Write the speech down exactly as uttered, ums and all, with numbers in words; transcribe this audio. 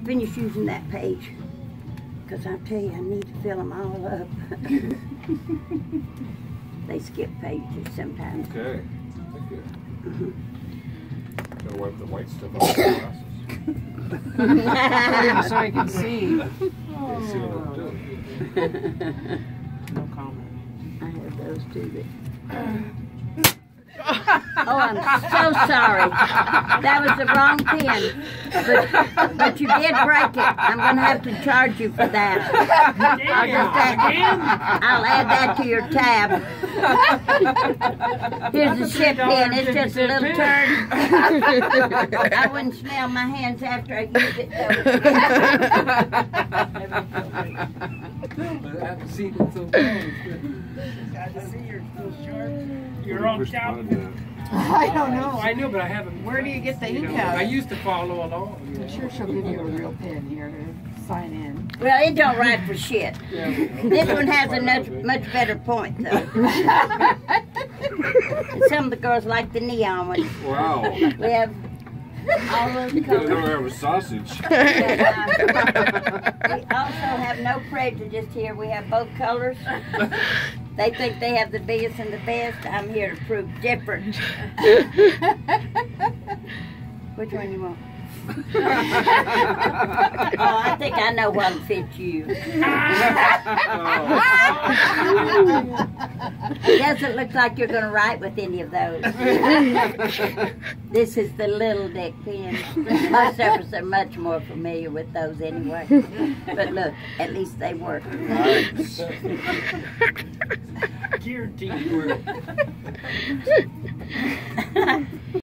finish using that page. Because I tell you, I need to fill them all up. They skip pages sometimes. Okay. Thank you. Mm-hmm. Gotta wipe the white stuff off the glasses. So I can see. Oh. See what I'm doing. No comment. I have those too. But... Oh, I'm so sorry. That was the wrong pen. But, but you did break it. I'm going to have to charge you for that. I'll, just add, I'll add that to your tab. Here's the ship pen. It's just a little turn. I wouldn't smell my hands after I use it, though. But I haven't seen it so long. Got to see you're still sharp. You're on top. I don't know. I know, but I haven't. Where do you get the ink you know, out? I used to follow along. I'm sure she'll give you a real pen here to sign in. Well, it don't write for shit. This one has a much, much better point, though. Some of the girls like the neon ones. Wow. We have all those You colors. don't have a sausage. And, uh, we also have no prejudice here. We have both colors. They think they have the biggest and the best. I'm here to prove different. Which one you want? Oh, I think I know what'll fit you. It doesn't look like you're going to write with any of those. This is the little dick pen. Most of us are much more familiar with those anyway. But look, at least they work. Nice. Guaranteed work.